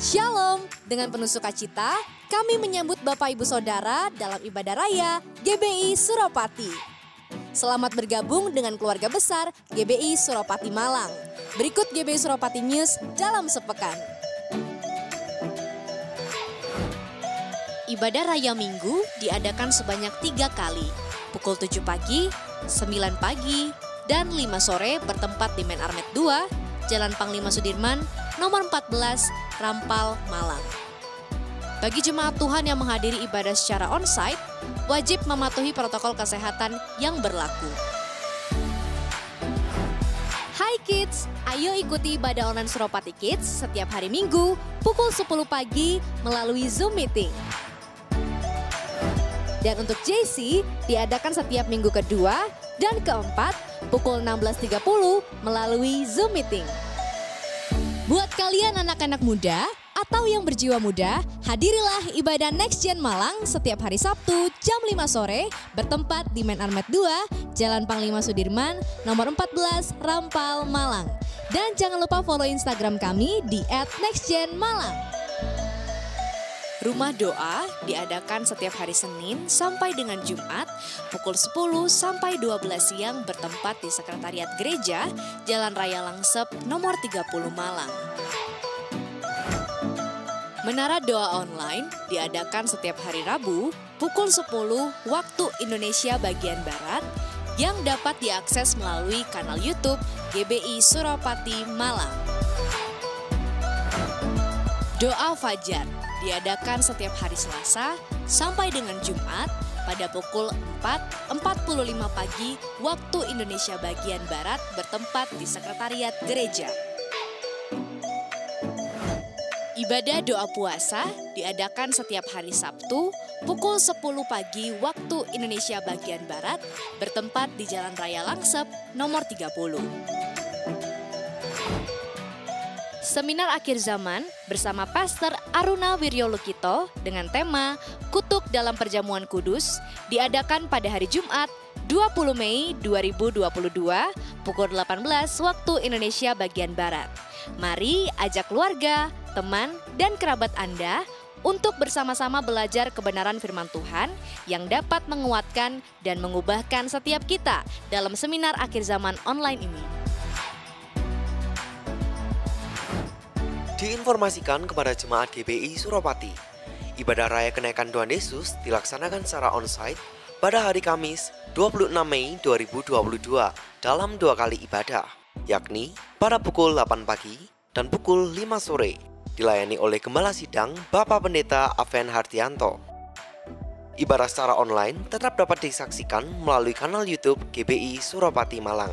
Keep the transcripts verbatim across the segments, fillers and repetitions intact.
Shalom, dengan penuh sukacita, kami menyambut Bapak Ibu Saudara dalam ibadah raya G B I Suropati. Selamat bergabung dengan keluarga besar G B I Suropati Malang. Berikut G B I Suropati News dalam sepekan. Ibadah Raya Minggu diadakan sebanyak tiga kali, pukul tujuh pagi, sembilan pagi, dan lima sore bertempat di Main Armet dua, Jalan Panglima Sudirman, nomor empat belas, Rampal, Malang. Bagi jemaat Tuhan yang menghadiri ibadah secara onsite, wajib mematuhi protokol kesehatan yang berlaku. Hai Kids, ayo ikuti ibadah online Suropati Kids setiap hari Minggu pukul sepuluh pagi melalui Zoom Meeting. Dan untuk J C diadakan setiap minggu kedua dan keempat pukul enam belas tiga puluh melalui Zoom Meeting. Buat kalian anak-anak muda atau yang berjiwa muda, hadirilah ibadah Next Gen Malang setiap hari Sabtu jam lima sore bertempat di Main Armet dua, Jalan Panglima Sudirman, nomor empat belas, Rampal, Malang. Dan jangan lupa follow Instagram kami di et nextgenmalang. Rumah doa diadakan setiap hari Senin sampai dengan Jumat pukul sepuluh sampai dua belas siang bertempat di Sekretariat Gereja Jalan Raya Langsep nomor tiga puluh Malang. Menara doa online diadakan setiap hari Rabu pukul sepuluh waktu Indonesia bagian Barat yang dapat diakses melalui kanal YouTube G B I Suropati Malang. Doa Fajar diadakan setiap hari Selasa sampai dengan Jumat pada pukul empat empat puluh lima pagi waktu Indonesia bagian Barat bertempat di Sekretariat Gereja. Ibadah doa puasa diadakan setiap hari Sabtu pukul sepuluh pagi waktu Indonesia bagian Barat bertempat di Jalan Raya Langsep nomor tiga puluh. Seminar akhir zaman bersama Pastor Aruna Wiryolukito dengan tema Kutuk dalam Perjamuan Kudus diadakan pada hari Jumat dua puluh Mei dua ribu dua puluh dua pukul delapan belas waktu Indonesia bagian Barat. Mari ajak keluarga, teman, dan kerabat Anda untuk bersama-sama belajar kebenaran firman Tuhan yang dapat menguatkan dan mengubahkan setiap kita dalam seminar akhir zaman online ini. Diinformasikan kepada jemaat G B I Suropati, ibadah raya kenaikan Tuhan Yesus dilaksanakan secara onsite pada hari Kamis dua puluh enam Mei dua ribu dua puluh dua dalam dua kali ibadah, yakni pada pukul delapan pagi dan pukul lima sore, dilayani oleh Gembala Sidang Bapak Pendeta Aven Hardianto. Ibadah secara online tetap dapat disaksikan melalui kanal YouTube G B I Suropati Malang.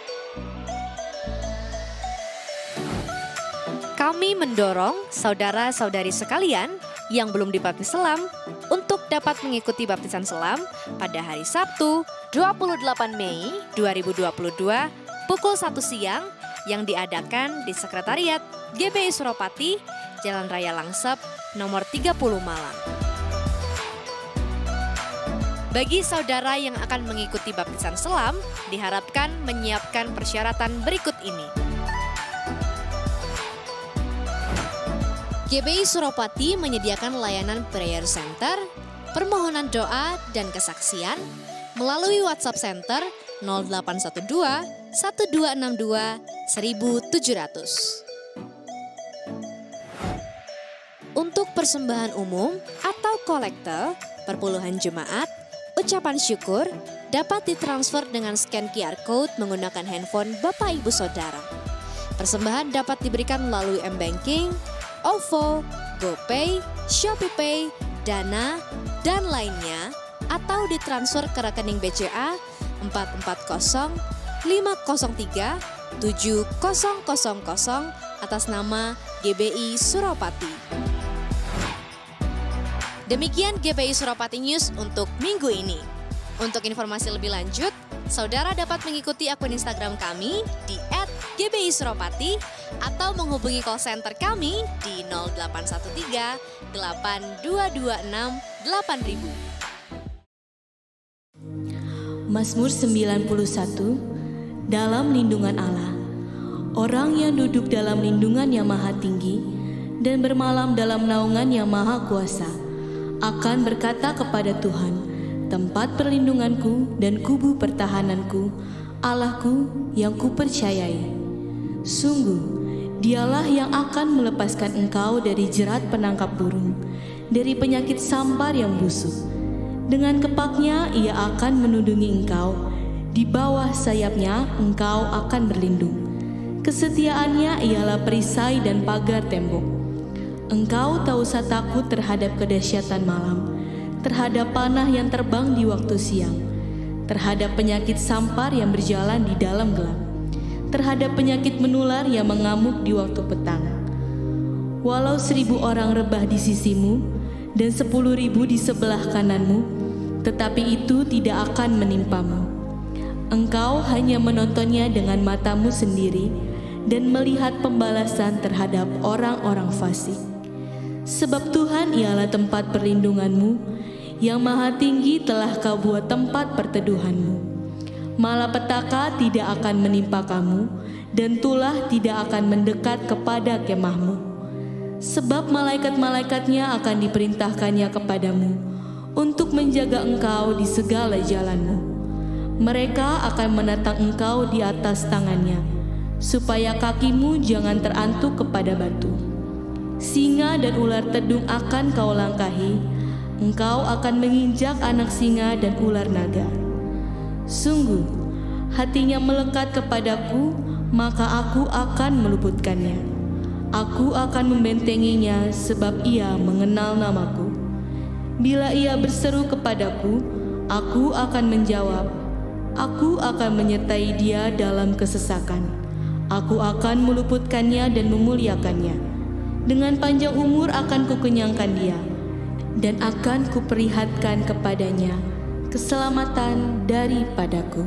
Kami mendorong saudara-saudari sekalian yang belum dibaptis selam untuk dapat mengikuti baptisan selam pada hari Sabtu dua puluh delapan Mei dua ribu dua puluh dua pukul satu siang yang diadakan di Sekretariat G B I Suropati, Jalan Raya Langsep, nomor tiga puluh Malang. Bagi saudara yang akan mengikuti baptisan selam, diharapkan menyiapkan persyaratan berikut ini. G B I Suropati menyediakan layanan prayer center, permohonan doa, dan kesaksian melalui WhatsApp Center nol delapan satu dua satu dua enam dua seribu tujuh ratus. Untuk persembahan umum atau kolektor, perpuluhan jemaat, ucapan syukur dapat ditransfer dengan scan Q R Code menggunakan handphone Bapak Ibu Saudara. Persembahan dapat diberikan melalui M-Banking, OVO, GoPay, ShopeePay, Dana, dan lainnya, atau ditransfer ke rekening B C A empat empat nol lima nol tiga tujuh nol nol nol atas nama G B I Suropati. Demikian G B I Suropati News untuk minggu ini. Untuk informasi lebih lanjut, saudara dapat mengikuti akun Instagram kami di et G B I Suropati atau menghubungi call center kami di nol delapan satu tiga delapan dua dua enam delapan ribu. Mazmur sembilan puluh satu, dalam lindungan Allah. Orang yang duduk dalam lindungan yang maha tinggi dan bermalam dalam naungan Yang Maha Kuasa, akan berkata kepada Tuhan, tempat perlindunganku dan kubu pertahananku, Allahku yang kupercayai. Sungguh, Dialah yang akan melepaskan engkau dari jerat penangkap burung, dari penyakit sampar yang busuk. Dengan kepaknya Ia akan menundungi engkau, di bawah sayapnya engkau akan berlindung. Kesetiaannya ialah perisai dan pagar tembok. Engkau tak usah takut terhadap kedahsyatan malam, terhadap panah yang terbang di waktu siang, terhadap penyakit sampar yang berjalan di dalam gelap, terhadap penyakit menular yang mengamuk di waktu petang. Walau seribu orang rebah di sisimu dan sepuluh ribu di sebelah kananmu, tetapi itu tidak akan menimpamu. Engkau hanya menontonnya dengan matamu sendiri dan melihat pembalasan terhadap orang-orang fasik. Sebab Tuhan ialah tempat perlindunganmu, Yang Maha Tinggi telah Kau buat tempat perteduhanmu. Malapetaka tidak akan menimpa kamu, dan tulah tidak akan mendekat kepada kemahmu. Sebab malaikat-malaikatnya akan diperintahkannya kepadamu, untuk menjaga engkau di segala jalanmu. Mereka akan menatang engkau di atas tangannya, supaya kakimu jangan terantuk kepada batu. Singa dan ular tedung akan kau langkahi, engkau akan menginjak anak singa dan ular naga. Sungguh, hatinya melekat kepadaku, maka aku akan meluputkannya. Aku akan membentenginya sebab ia mengenal namaku. Bila ia berseru kepadaku, aku akan menjawab. Aku akan menyertai dia dalam kesesakan. Aku akan meluputkannya dan memuliakannya. Dengan panjang umur akan kukenyangkan dia, dan akan kuperlihatkan kepadanya keselamatan daripadaku.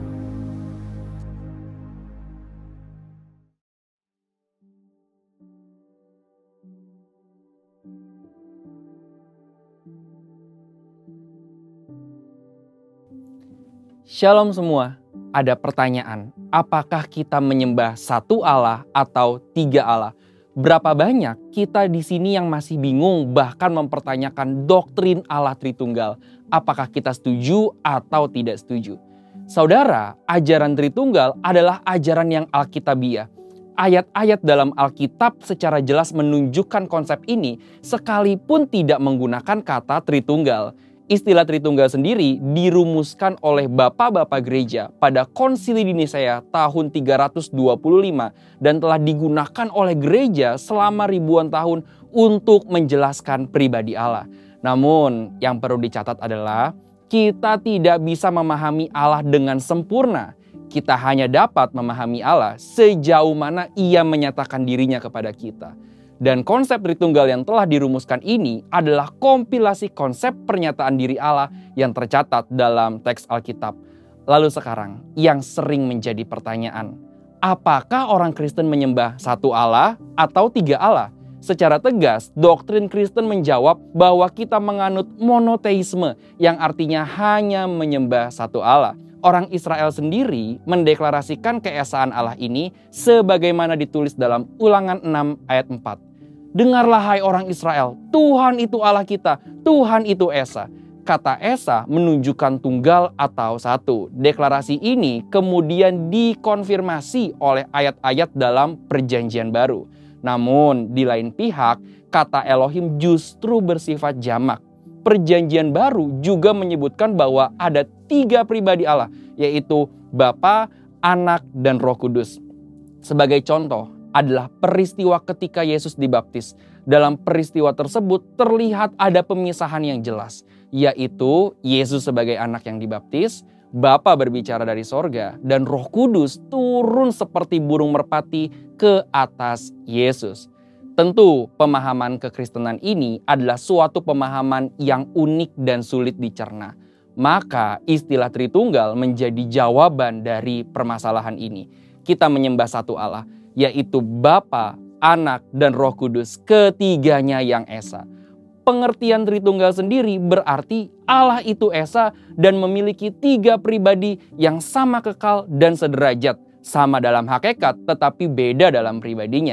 Shalom semua, ada pertanyaan, apakah kita menyembah satu Allah atau tiga Allah? Berapa banyak kita di sini yang masih bingung bahkan mempertanyakan doktrin Allah Tritunggal? Apakah kita setuju atau tidak setuju? Saudara, ajaran Tritunggal adalah ajaran yang Alkitabiah. Ayat-ayat dalam Alkitab secara jelas menunjukkan konsep ini sekalipun tidak menggunakan kata Tritunggal. Istilah Tritunggal sendiri dirumuskan oleh bapak-bapak gereja pada Konsili di Nisea tahun tiga ratus dua puluh lima dan telah digunakan oleh gereja selama ribuan tahun untuk menjelaskan pribadi Allah. Namun yang perlu dicatat adalah kita tidak bisa memahami Allah dengan sempurna. Kita hanya dapat memahami Allah sejauh mana Ia menyatakan dirinya kepada kita. Dan konsep Tritunggal yang telah dirumuskan ini adalah kompilasi konsep pernyataan diri Allah yang tercatat dalam teks Alkitab. Lalu sekarang, yang sering menjadi pertanyaan, apakah orang Kristen menyembah satu Allah atau tiga Allah? Secara tegas, doktrin Kristen menjawab bahwa kita menganut monoteisme yang artinya hanya menyembah satu Allah. Orang Israel sendiri mendeklarasikan keesaan Allah ini sebagaimana ditulis dalam Ulangan enam ayat empat. Dengarlah hai orang Israel, Tuhan itu Allah kita, Tuhan itu Esa. Kata Esa menunjukkan tunggal atau satu. Deklarasi ini kemudian dikonfirmasi oleh ayat-ayat dalam Perjanjian Baru. Namun di lain pihak, kata Elohim justru bersifat jamak. Perjanjian Baru juga menyebutkan bahwa ada tiga pribadi Allah, yaitu Bapa, Anak, dan Roh Kudus. Sebagai contoh adalah peristiwa ketika Yesus dibaptis. Dalam peristiwa tersebut terlihat ada pemisahan yang jelas, yaitu Yesus sebagai anak yang dibaptis, Bapa berbicara dari sorga, dan Roh Kudus turun seperti burung merpati ke atas Yesus. Tentu pemahaman kekristenan ini adalah suatu pemahaman yang unik dan sulit dicerna. Maka istilah Tritunggal menjadi jawaban dari permasalahan ini. Kita menyembah satu Allah, yaitu Bapa, Anak, dan Roh Kudus, ketiganya yang Esa. Pengertian Tritunggal sendiri berarti Allah itu Esa dan memiliki tiga pribadi yang sama kekal dan sederajat. Sama dalam hakikat tetapi beda dalam pribadinya.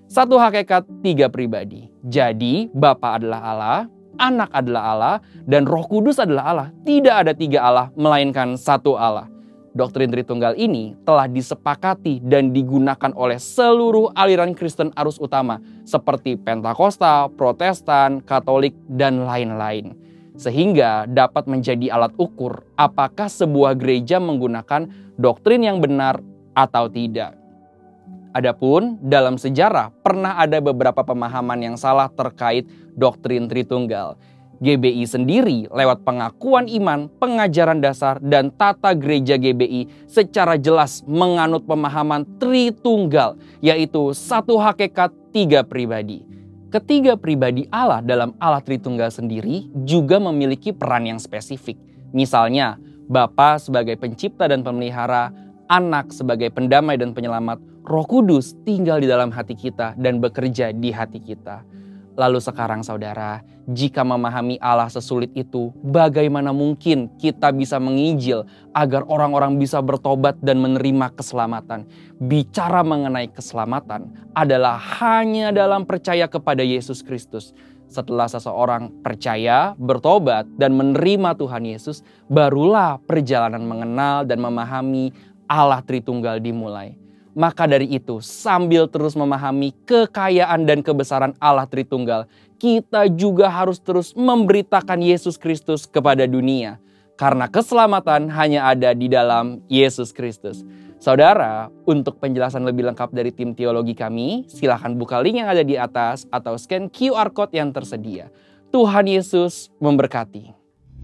Satu hakikat, tiga pribadi. Jadi Bapa adalah Allah, Anak adalah Allah, dan Roh Kudus adalah Allah. Tidak ada tiga Allah, melainkan satu Allah. Doktrin Tritunggal ini telah disepakati dan digunakan oleh seluruh aliran Kristen arus utama seperti Pentakosta, Protestan, Katolik, dan lain-lain. Sehingga dapat menjadi alat ukur apakah sebuah gereja menggunakan doktrin yang benar atau tidak. Adapun dalam sejarah pernah ada beberapa pemahaman yang salah terkait doktrin Tritunggal. G B I sendiri lewat pengakuan iman, pengajaran dasar, dan tata gereja G B I secara jelas menganut pemahaman Tritunggal, yaitu satu hakikat, tiga pribadi. Ketiga pribadi Allah dalam Allah Tritunggal sendiri juga memiliki peran yang spesifik. Misalnya, Bapa sebagai pencipta dan pemelihara, Anak sebagai pendamai dan penyelamat, Roh Kudus tinggal di dalam hati kita dan bekerja di hati kita. Lalu sekarang saudara, jika memahami Allah sesulit itu, bagaimana mungkin kita bisa menginjil agar orang-orang bisa bertobat dan menerima keselamatan? Bicara mengenai keselamatan adalah hanya dalam percaya kepada Yesus Kristus. Setelah seseorang percaya, bertobat, dan menerima Tuhan Yesus, barulah perjalanan mengenal dan memahami Allah Tritunggal dimulai. Maka dari itu, sambil terus memahami kekayaan dan kebesaran Allah Tritunggal, kita juga harus terus memberitakan Yesus Kristus kepada dunia. Karena keselamatan hanya ada di dalam Yesus Kristus. Saudara, untuk penjelasan lebih lengkap dari tim teologi kami, silahkan buka link yang ada di atas atau scan Q R code yang tersedia. Tuhan Yesus memberkati.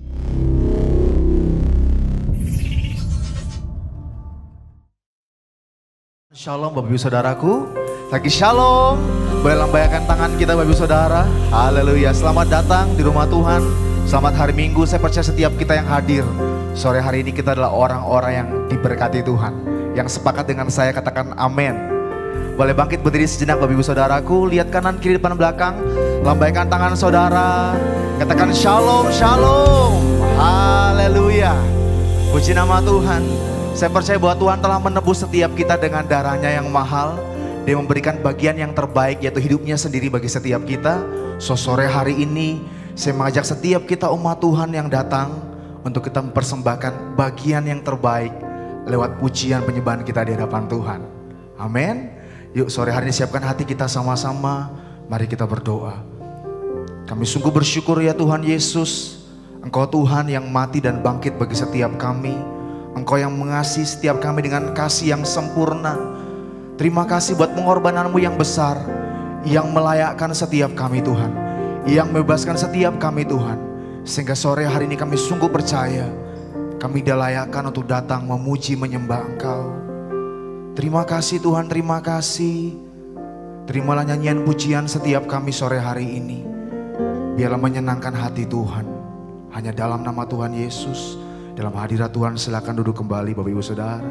Shalom Bapak Ibu Saudaraku, lagi shalom. Boleh lambaikan tangan kita Bapak Ibu Saudara. Haleluya, selamat datang di rumah Tuhan. Selamat hari Minggu, saya percaya setiap kita yang hadir sore hari ini kita adalah orang-orang yang diberkati Tuhan. Yang sepakat dengan saya katakan amin. Boleh bangkit berdiri sejenak Bapak Ibu Saudaraku. Lihat kanan kiri depan belakang. Lambaikan tangan saudara. Katakan shalom, shalom. Haleluya, puji nama Tuhan. Saya percaya bahwa Tuhan telah menebus setiap kita dengan darahnya yang mahal. Dia memberikan bagian yang terbaik, yaitu hidupnya sendiri bagi setiap kita. So sore hari ini saya mengajak setiap kita umat Tuhan yang datang untuk kita mempersembahkan bagian yang terbaik lewat pujian penyembahan kita di hadapan Tuhan. Amin. Yuk sore hari ini siapkan hati kita sama-sama. Mari kita berdoa. Kami sungguh bersyukur ya Tuhan Yesus. Engkau Tuhan yang mati dan bangkit bagi setiap kami. Engkau yang mengasihi setiap kami dengan kasih yang sempurna. Terima kasih buat pengorbananmu yang besar, yang melayakkan setiap kami Tuhan, yang membebaskan setiap kami Tuhan. Sehingga sore hari ini kami sungguh percaya, kami dilayakkan untuk datang memuji menyembah Engkau. Terima kasih Tuhan, terima kasih. Terimalah nyanyian pujian setiap kami sore hari ini. Biarlah menyenangkan hati Tuhan. Hanya dalam nama Tuhan Yesus. Dalam hadirat Tuhan silakan duduk kembali Bapak Ibu Saudara.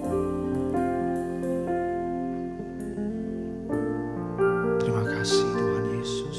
Terima kasih Tuhan Yesus.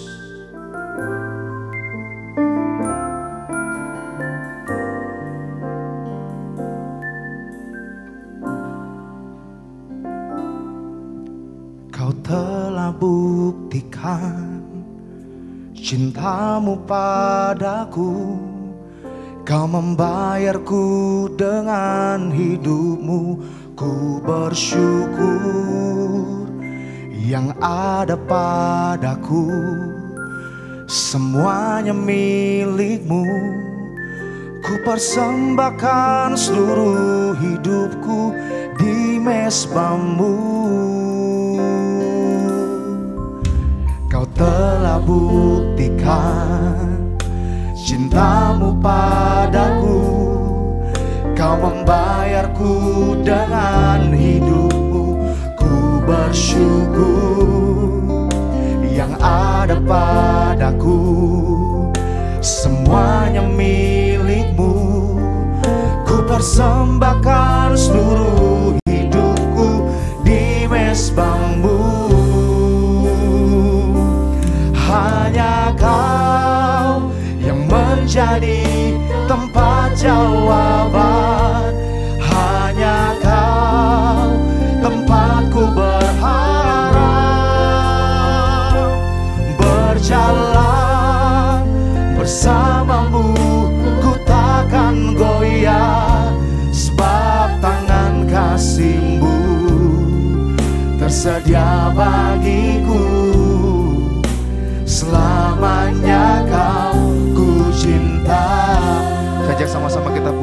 Kau telah buktikan cintamu padaku. Kau membayarku dengan hidupmu, ku bersyukur. Yang ada padaku semuanya milikmu. Ku persembahkan seluruh hidupku di mezbamu. Kau telah buktikan cintamu padaku. Kau membayarku dengan hidupmu, ku bersyukur. Yang ada padaku semuanya milikmu. Ku persembahkan seluruh hidupku di mezbamu. Hanya Kau yang menjadi tempat jawaban. Hanya Kau tempatku berharap.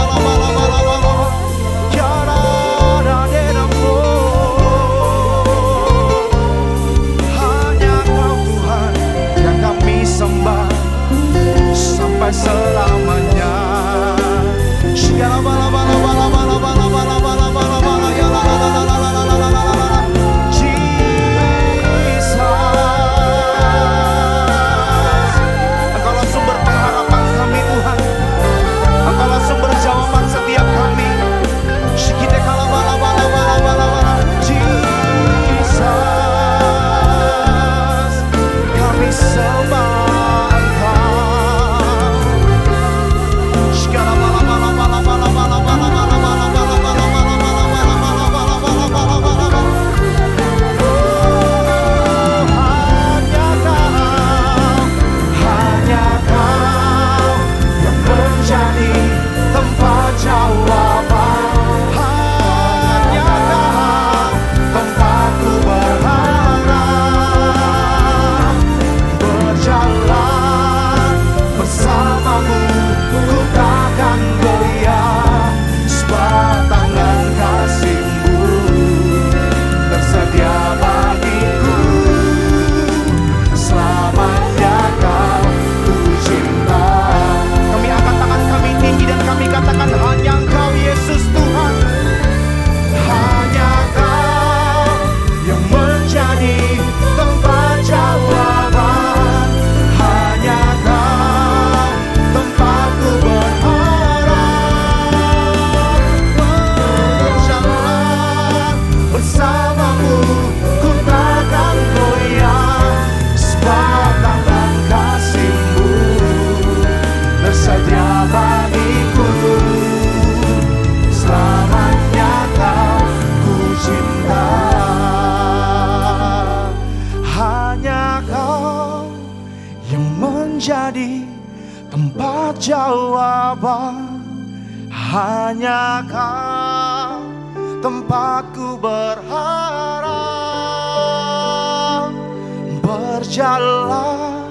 Selamanya. Engkaulah sumber pengharapan kami Tuhan, Engkaulah sumber jawaban setiap kami. Jesus, kami sembah menjadi tempat jawaban. Hanya Kau tempatku berharap, berjalan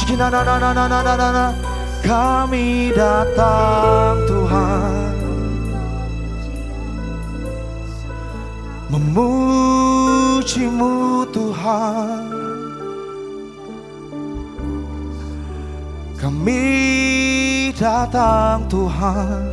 Kami datang Tuhan, memuji-Mu Tuhan. Kami datang Tuhan,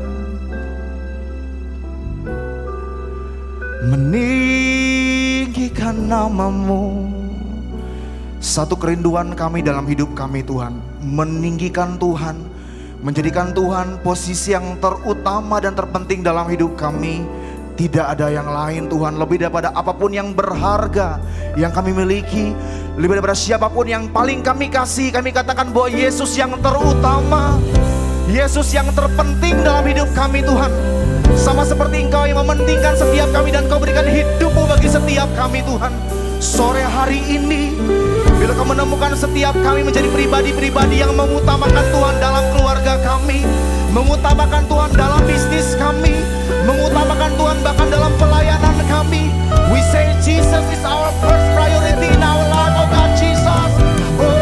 meninggikan nama-Mu. Satu kerinduan kami dalam hidup kami Tuhan, meninggikan Tuhan, menjadikan Tuhan posisi yang terutama dan terpenting dalam hidup kami. Tidak ada yang lain Tuhan, lebih daripada apapun yang berharga yang kami miliki, lebih daripada siapapun yang paling kami kasih. Kami katakan bahwa Yesus yang terutama, Yesus yang terpenting dalam hidup kami Tuhan. Sama seperti Engkau yang mementingkan setiap kami dan Kau berikan hidup-Mu bagi setiap kami Tuhan. Sore hari ini, bila Kau menemukan setiap kami menjadi pribadi-pribadi yang mengutamakan Tuhan dalam keluarga kami, mengutamakan Tuhan dalam bisnis kami, mengutamakan Tuhan bahkan dalam pelayanan kami. We say Jesus is our first priority in our life, oh God Jesus. Oh, oh,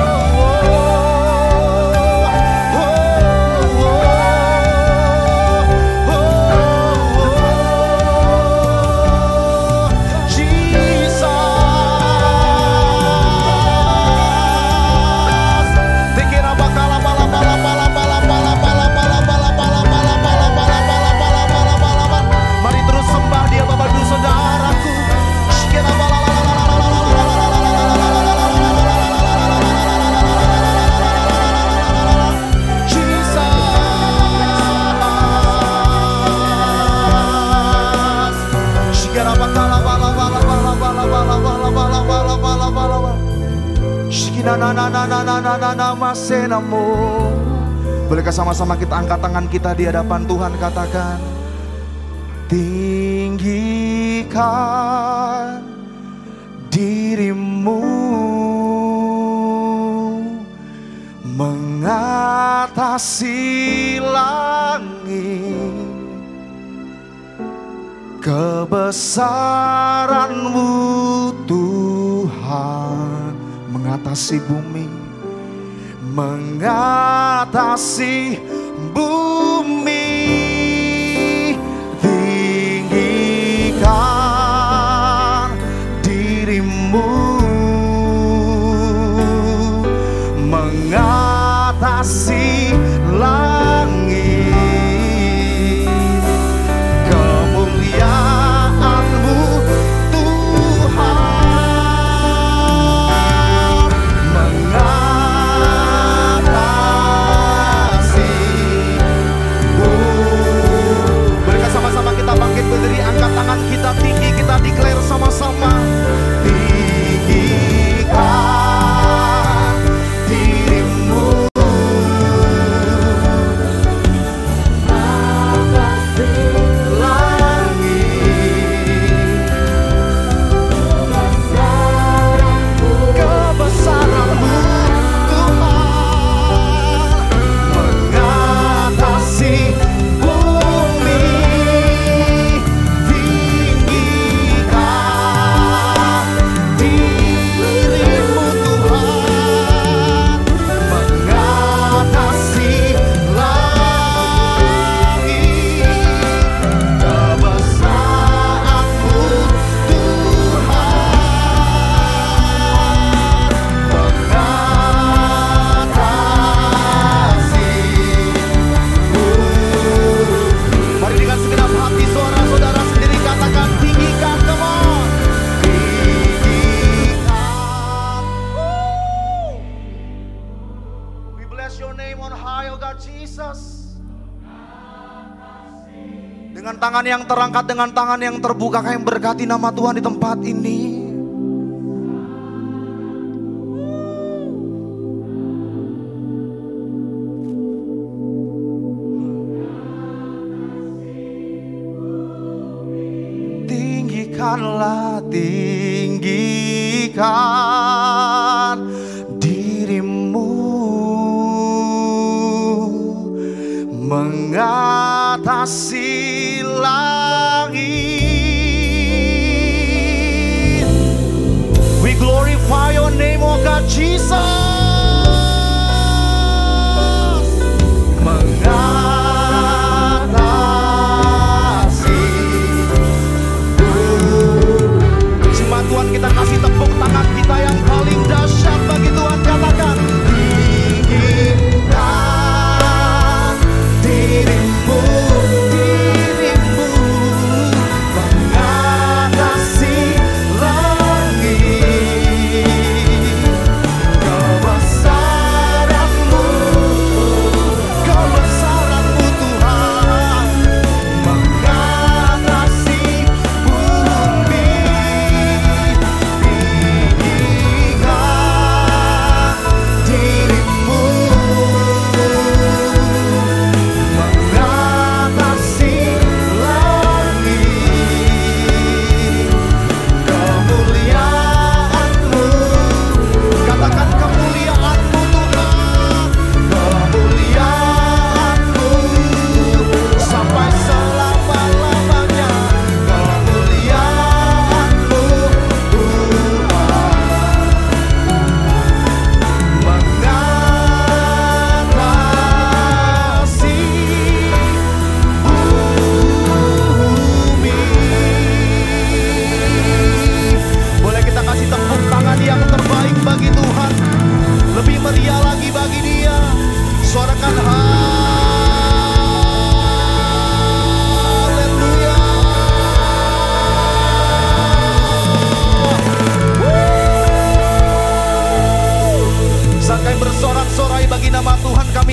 oh, oh, oh, oh, Jesus. Dikira bakala bala bala bala bala bala bala bala bala bala bala bala bala bala bala bala bala. Mari terus sembah Dia Bapak Ibu Saudaraku. Shikira bala la la la la la la la la. Jesus. Shikira bakala bala bala bala bala bala bala bala bala bala bala. Shikina na na na na na na na na masenamo. Bolehkah sama-sama kita angkat tangan kita di hadapan Tuhan, katakan, tinggikan diri-Mu mengatasi langit, kebesaran-Mu Tuhan mengatasi bumi, mengatasi bumi. Tinggikan diri-Mu mengatasi langit, kemuliaan-Mu Tuhan mengatasi bumi. Mereka sama-sama kita bangkit berdiri, angkat tangan kita tinggi, kita declare sama-sama. Tinggikan diri-Mu tangan yang terangkat dengan tangan yang terbuka, kami berkati nama Tuhan di tempat ini. Tinggikanlah, tinggikan diri-Mu mengatasi langit. We glorify Your name, oh God Jesus.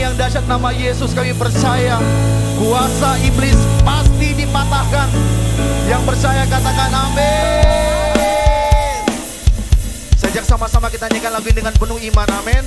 yang dahsyat nama Yesus kami percaya kuasa iblis pasti dipatahkan. Yang percaya katakan amin. Sejak sama-sama kita nyanyikan lagu ini dengan penuh iman, amin.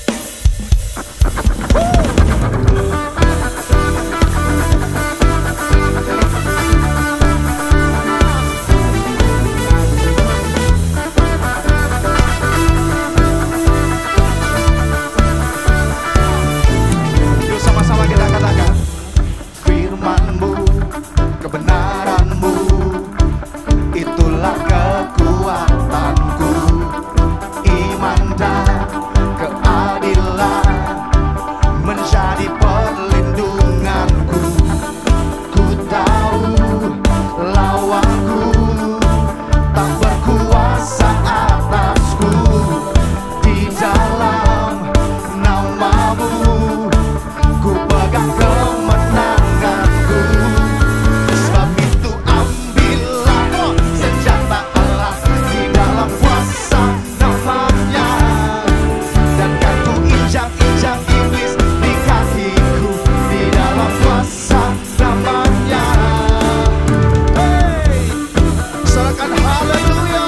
Yuk sama-sama kita katakan, firman-Mu, kebenaran-Mu, itulah kekuatanku, iman dan keadilan menjadi perlindunganku. Ku tahu lawanku tak berkuasa atasku, di dalam nama-Mu ku pegang kemenanganku. Sebab itu ambillah oh, senjata Allah di dalam kuasa namanya, dan kan ku injak-injak iblis di kakiku di dalam kuasa namanya. Hey, sorakan haleluya.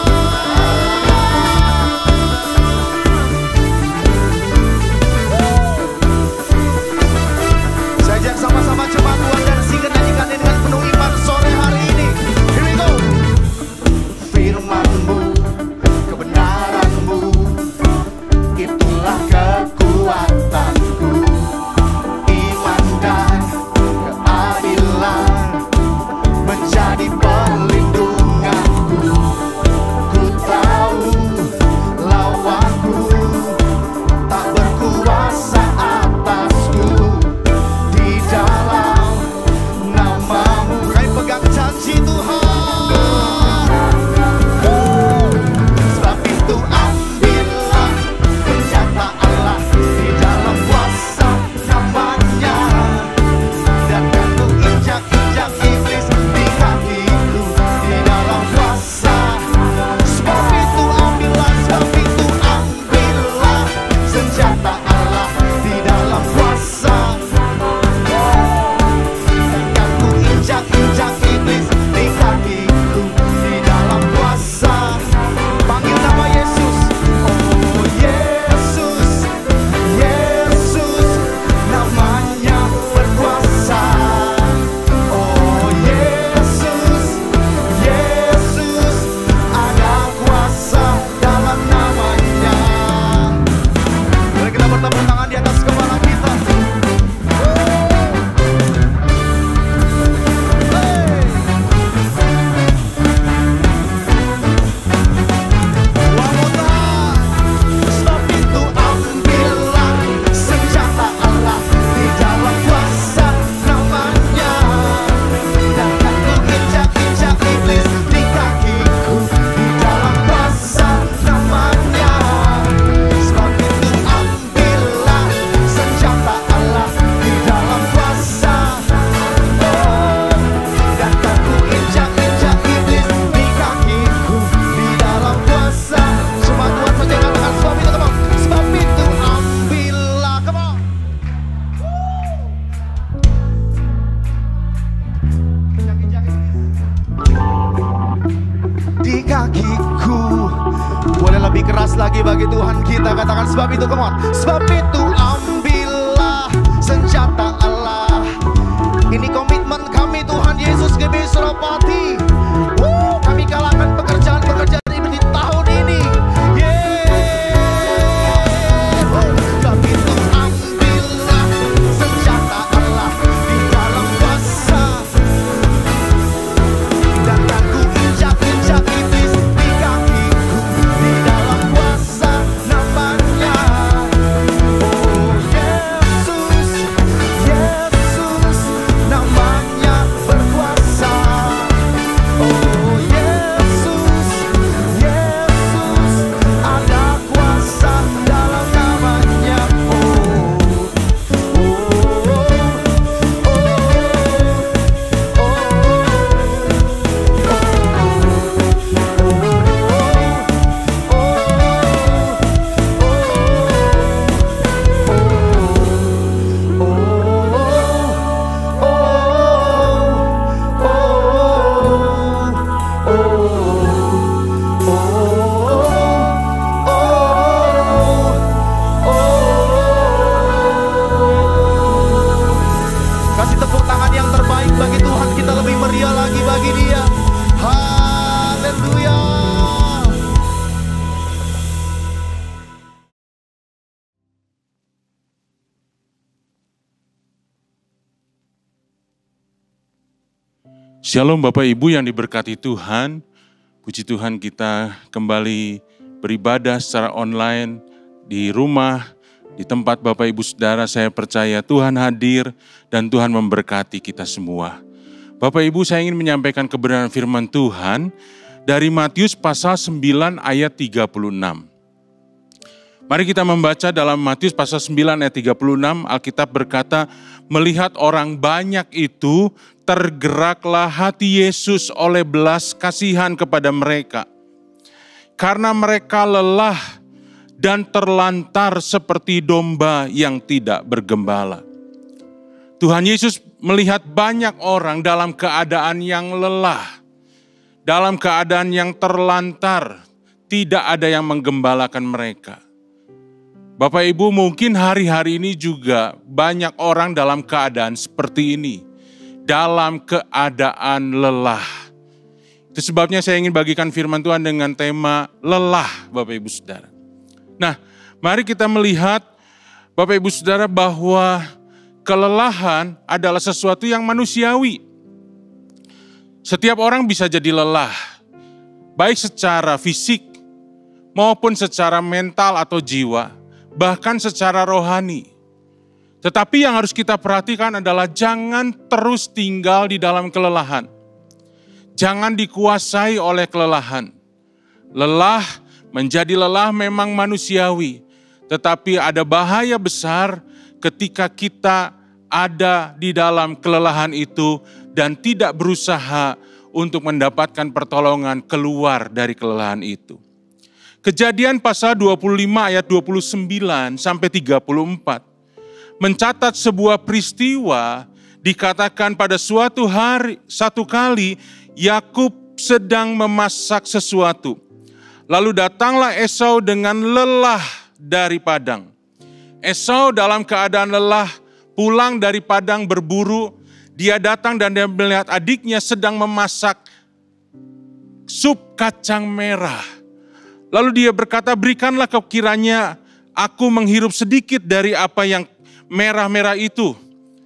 Saya ajak sama-sama jemaat Tuhan dan singkat nyanyikan ini dengan penuh iman sore hari ini. Here we go. Firman-Mu, kebenaran-Mu, itulah kekuatanku, iman dan keadilan menjadi perlindunganku. Ku tahu lawanku tak berkuasa atasku, di dalam nama-Mu kami pegang janji Tuhan. Sebab itu ambillah senjata Allah di dalam kuasa namanya, dan kan ku injak-injak iblis di kakiku di dalam kuasa. Sebab itu ambillah, sebab itu ambillah senjata Allah di dalam kuasa, dan kan ku injak-injak iblis di kakiku di dalam kuasa. Panggil nama Yesus. Oh Yesus, Yesus namanya berkuasa. Oh Yesus, Yesus ada kuasa dalam namanya. Mari kita bertepuk tangan di atas kepala kita. Hey. One more time. Sebab itu ambillah senjata Allah di dalam kuasa namanya, dan kan ku injak-injak iblis di kakiku di dalam kuasa namanya. Sebab itu ambillah senjata Allah di dalam kuasa, oh, dan kan ku injak-injak iblis di kakiku di dalam kuasa. Semua Tuhan saja katakan sebab itu, come on. Sebab itu ambillah, come on. Injak-injak iblis di kakiku. Boleh lebih keras lagi bagi Tuhan kita, katakan sebab itu, come on. Sebab itu ambillah senjata Allah. Ini komitmen kami Tuhan Yesus G B I Suropati. Woo, kami kalahkan pekerjaan-pekerjaan iblis di tahun ini. Yeay. Woo. Sebab itu ambillah senjata Allah di dalam kuasa, dan kan ku injak-injak iblis di kakiku di dalam kuasa namanya. Oh Yesus, Yesus namanya berkuasa. Shalom Bapak Ibu yang diberkati Tuhan. Puji Tuhan kita kembali beribadah secara online di rumah, di tempat Bapak Ibu Saudara. Saya percaya Tuhan hadir dan Tuhan memberkati kita semua. Bapak Ibu, saya ingin menyampaikan kebenaran firman Tuhan dari Matius pasal sembilan ayat tiga puluh enam. Mari kita membaca dalam Matius pasal sembilan ayat tiga puluh enam. Alkitab berkata, melihat orang banyak itu, tergeraklah hati Yesus oleh belas kasihan kepada mereka. Karena mereka lelah dan terlantar seperti domba yang tidak bergembala. Tuhan Yesus melihat banyak orang dalam keadaan yang lelah, dalam keadaan yang terlantar, tidak ada yang menggembalakan mereka. Bapak Ibu, mungkin hari-hari ini juga banyak orang dalam keadaan seperti ini, dalam keadaan lelah. Itu sebabnya saya ingin bagikan firman Tuhan dengan tema lelah, Bapak Ibu Saudara. Nah, mari kita melihat Bapak Ibu Saudara bahwa kelelahan adalah sesuatu yang manusiawi. Setiap orang bisa jadi lelah, baik secara fisik maupun secara mental atau jiwa, bahkan secara rohani. Tetapi yang harus kita perhatikan adalah jangan terus tinggal di dalam kelelahan. Jangan dikuasai oleh kelelahan. Lelah, menjadi lelah memang manusiawi. Tetapi ada bahaya besar ketika kita ada di dalam kelelahan itu dan tidak berusaha untuk mendapatkan pertolongan keluar dari kelelahan itu. Kejadian pasal dua puluh lima ayat dua puluh sembilan sampai tiga puluh empat mencatat sebuah peristiwa, dikatakan pada suatu hari, satu kali Yakub sedang memasak sesuatu. Lalu datanglah Esau dengan lelah dari padang. Esau dalam keadaan lelah pulang dari padang berburu, dia datang dan dia melihat adiknya sedang memasak sup kacang merah. Lalu dia berkata, berikanlah kau kiranya aku menghirup sedikit dari apa yang merah-merah itu.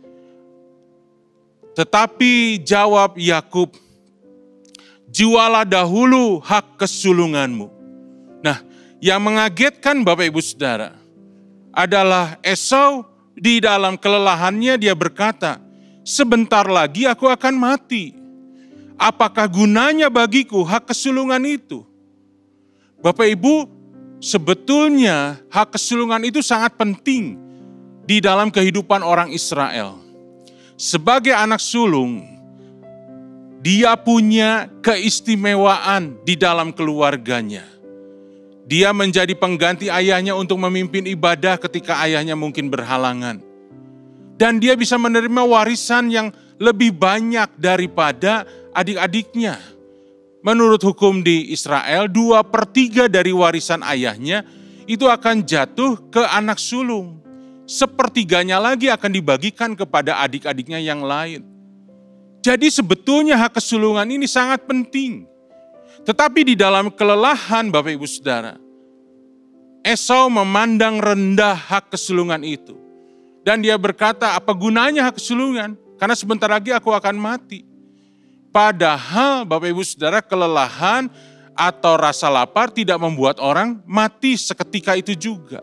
Tetapi jawab Yakub, jualah dahulu hak kesulunganmu. Nah, yang mengagetkan Bapak Ibu Saudara adalah Esau di dalam kelelahannya dia berkata, sebentar lagi aku akan mati. Apakah gunanya bagiku hak kesulungan itu? Bapak Ibu, sebetulnya hak kesulungan itu sangat penting di dalam kehidupan orang Israel. Sebagai anak sulung, dia punya keistimewaan di dalam keluarganya. Dia menjadi pengganti ayahnya untuk memimpin ibadah ketika ayahnya mungkin berhalangan. Dan dia bisa menerima warisan yang lebih banyak daripada adik-adiknya. Menurut hukum di Israel, dua per tiga dari warisan ayahnya itu akan jatuh ke anak sulung. Sepertiganya lagi akan dibagikan kepada adik-adiknya yang lain. Jadi sebetulnya hak kesulungan ini sangat penting. Tetapi di dalam kelelahan Bapak Ibu Saudara, Esau memandang rendah hak kesulungan itu. Dan dia berkata, apa gunanya hak kesulungan? Karena sebentar lagi aku akan mati. Padahal Bapak Ibu Saudara, kelelahan atau rasa lapar tidak membuat orang mati seketika itu juga.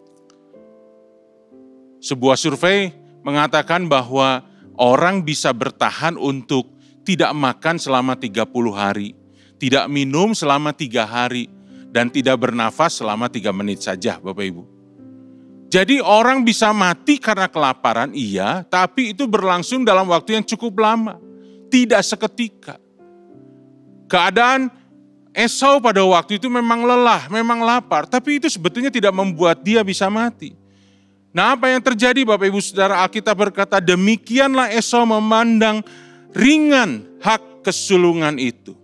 Sebuah survei mengatakan bahwa orang bisa bertahan untuk tidak makan selama tiga puluh hari, tidak minum selama tiga hari, dan tidak bernafas selama tiga menit saja Bapak Ibu. Jadi orang bisa mati karena kelaparan, iya, tapi itu berlangsung dalam waktu yang cukup lama. Tidak seketika. Keadaan Esau pada waktu itu memang lelah, memang lapar, tapi itu sebetulnya tidak membuat dia bisa mati. Nah, apa yang terjadi Bapak Ibu Saudara? Alkitab berkata, demikianlah Esau memandang ringan hak kesulungan itu.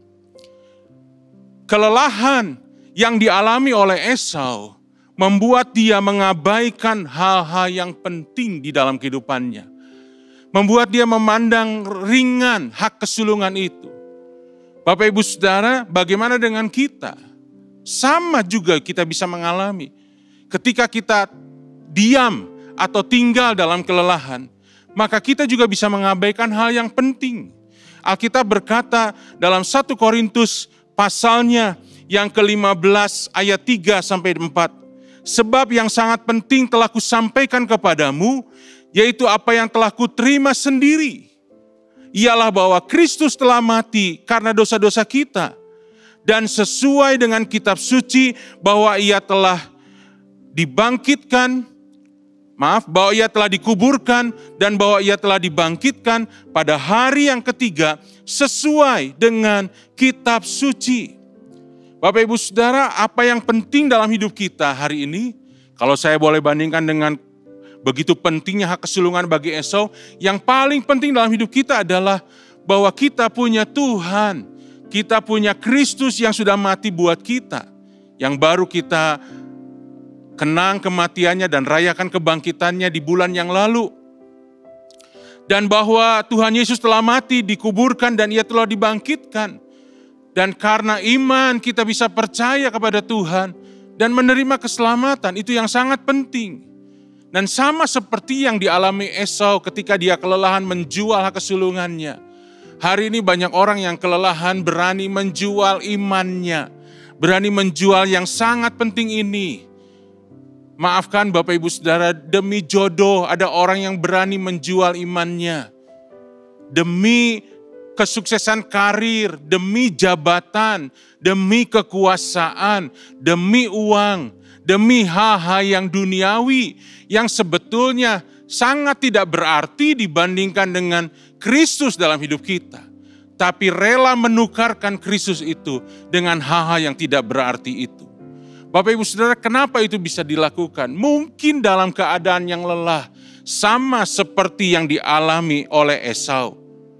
Kelelahan yang dialami oleh Esau membuat dia mengabaikan hal-hal yang penting di dalam kehidupannya. Membuat dia memandang ringan hak kesulungan itu. Bapak Ibu Saudara, bagaimana dengan kita? Sama juga kita bisa mengalami. Ketika kita diam atau tinggal dalam kelelahan, maka kita juga bisa mengabaikan hal yang penting. Alkitab berkata dalam satu Korintus pasalnya yang kelima belas ayat tiga sampai empat. Sebab yang sangat penting telah kusampaikan kepadamu, yaitu apa yang telah kuterima sendiri. Ialah bahwa Kristus telah mati karena dosa-dosa kita. Dan sesuai dengan kitab suci bahwa ia telah dibangkitkan, maaf, bahwa ia telah dikuburkan dan bahwa ia telah dibangkitkan pada hari yang ketiga sesuai dengan kitab suci. Bapak Ibu Saudara, apa yang penting dalam hidup kita hari ini? Kalau saya boleh bandingkan dengan begitu pentingnya hak kesulungan bagi Esau, yang paling penting dalam hidup kita adalah bahwa kita punya Tuhan. Kita punya Kristus yang sudah mati buat kita. Yang baru kita kenang kematiannya dan rayakan kebangkitannya di bulan yang lalu. Dan bahwa Tuhan Yesus telah mati, dikuburkan dan ia telah dibangkitkan. Dan karena iman kita bisa percaya kepada Tuhan dan menerima keselamatan, itu yang sangat penting. Dan sama seperti yang dialami Esau ketika dia kelelahan menjual hak kesulungannya. Hari ini banyak orang yang kelelahan berani menjual imannya. Berani menjual yang sangat penting ini. Maafkan Bapak Ibu Saudara, demi jodoh ada orang yang berani menjual imannya. Demi kesuksesan karir, demi jabatan, demi kekuasaan, demi uang, demi hal-hal yang duniawi yang sebetulnya sangat tidak berarti dibandingkan dengan Kristus dalam hidup kita. Tapi rela menukarkan Kristus itu dengan hal-hal yang tidak berarti itu. Bapak Ibu Saudara, kenapa itu bisa dilakukan? Mungkin dalam keadaan yang lelah, sama seperti yang dialami oleh Esau.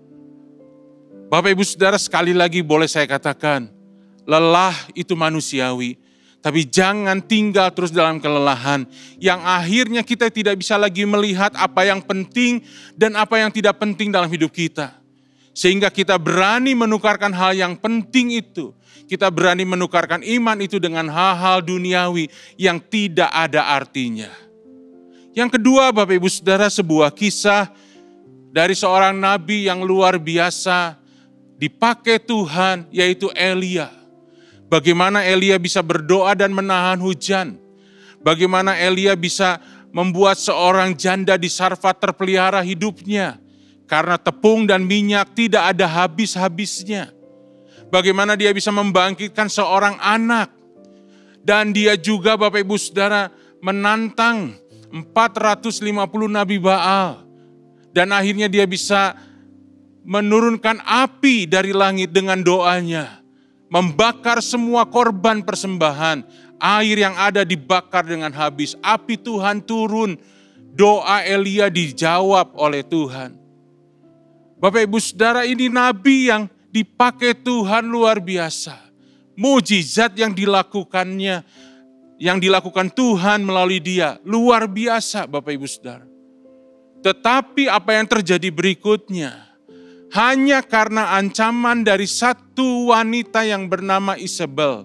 Bapak Ibu Saudara, sekali lagi boleh saya katakan, lelah itu manusiawi, tapi jangan tinggal terus dalam kelelahan, yang akhirnya kita tidak bisa lagi melihat apa yang penting dan apa yang tidak penting dalam hidup kita. Sehingga kita berani menukarkan hal yang penting itu, kita berani menukarkan iman itu dengan hal-hal duniawi yang tidak ada artinya. Yang kedua, Bapak Ibu Saudara, sebuah kisah dari seorang nabi yang luar biasa, dipakai Tuhan, yaitu Elia. Bagaimana Elia bisa berdoa dan menahan hujan. Bagaimana Elia bisa membuat seorang janda di Sarfat terpelihara hidupnya. Karena tepung dan minyak tidak ada habis-habisnya. Bagaimana dia bisa membangkitkan seorang anak. Dan dia juga Bapak Ibu Saudara menantang empat ratus lima puluh nabi Baal. Dan akhirnya dia bisa menurunkan api dari langit dengan doanya. Membakar semua korban persembahan. Air yang ada dibakar dengan habis. Api Tuhan turun. Doa Elia dijawab oleh Tuhan. Bapak Ibu Saudara, ini nabi yang dipakai Tuhan luar biasa. Mujizat yang dilakukannya, yang dilakukan Tuhan melalui dia. Luar biasa Bapak Ibu Saudara. Tetapi apa yang terjadi berikutnya? Hanya karena ancaman dari satu wanita yang bernama Isabel.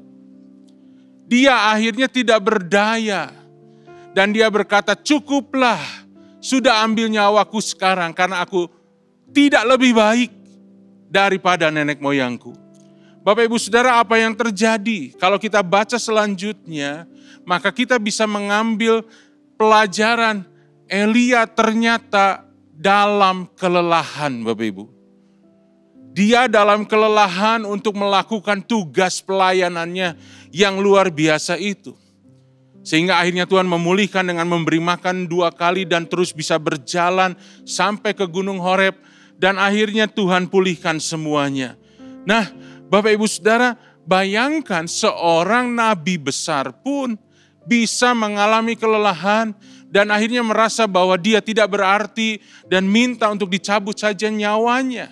Dia akhirnya tidak berdaya. Dan dia berkata, cukuplah, sudah ambil nyawaku sekarang karena aku tidak lebih baik daripada nenek moyangku. Bapak Ibu Saudara, apa yang terjadi? Kalau kita baca selanjutnya, maka kita bisa mengambil pelajaran Elia ternyata dalam kelelahan, Bapak Ibu. Dia dalam kelelahan untuk melakukan tugas pelayanannya yang luar biasa itu. Sehingga akhirnya Tuhan memulihkan dengan memberi makan dua kali dan terus bisa berjalan sampai ke Gunung Horeb. Dan akhirnya Tuhan pulihkan semuanya. Nah, Bapak Ibu Saudara, bayangkan seorang nabi besar pun bisa mengalami kelelahan dan akhirnya merasa bahwa dia tidak berarti dan minta untuk dicabut saja nyawanya.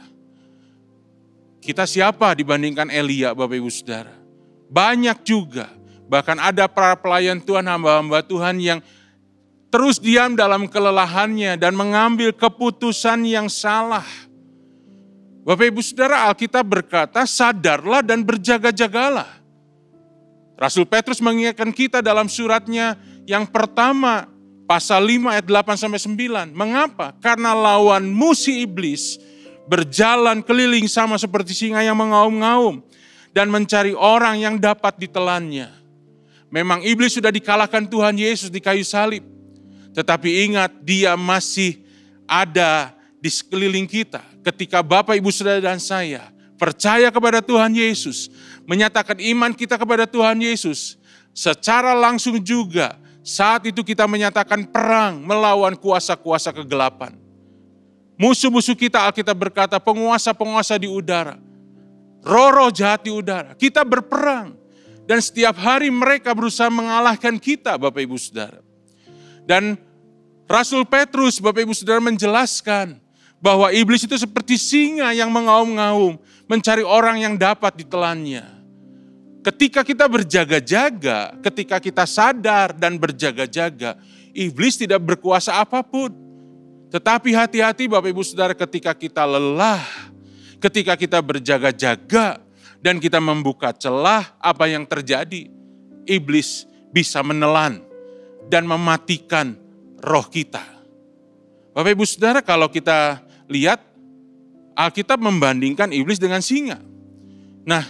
Kita siapa dibandingkan Elia, Bapak Ibu Saudara? Banyak juga. Bahkan ada para pelayan Tuhan, hamba-hamba Tuhan yang terus diam dalam kelelahannya dan mengambil keputusan yang salah. Bapak Ibu Saudara, Alkitab berkata, sadarlah dan berjaga-jagalah. Rasul Petrus mengingatkan kita dalam suratnya yang pertama, pasal lima ayat delapan sampai sembilan. Mengapa? Karena lawanmu si iblis berjalan keliling sama seperti singa yang mengaum-ngaum dan mencari orang yang dapat ditelannya. Memang iblis sudah dikalahkan Tuhan Yesus di kayu salib. Tetapi ingat, dia masih ada di sekeliling kita. Ketika Bapak, Ibu, Saudara, dan saya percaya kepada Tuhan Yesus, menyatakan iman kita kepada Tuhan Yesus, secara langsung juga saat itu kita menyatakan perang melawan kuasa-kuasa kegelapan. Musuh-musuh kita, Alkitab berkata, penguasa-penguasa di udara, roh-roh jahat di udara. Kita berperang dan setiap hari mereka berusaha mengalahkan kita, Bapak, Ibu, Saudara. Dan Rasul Petrus, Bapak, Ibu, Saudara, menjelaskan bahwa iblis itu seperti singa yang mengaum-ngaum, mencari orang yang dapat ditelannya. Ketika kita berjaga-jaga, ketika kita sadar dan berjaga-jaga, iblis tidak berkuasa apapun. Tetapi hati-hati Bapak, Ibu, Saudara, ketika kita lelah, ketika kita berjaga-jaga, dan kita membuka celah, apa yang terjadi? Iblis bisa menelan dan mematikan roh kita. Bapak, Ibu, Saudara, kalau kita lihat, Alkitab membandingkan iblis dengan singa. Nah,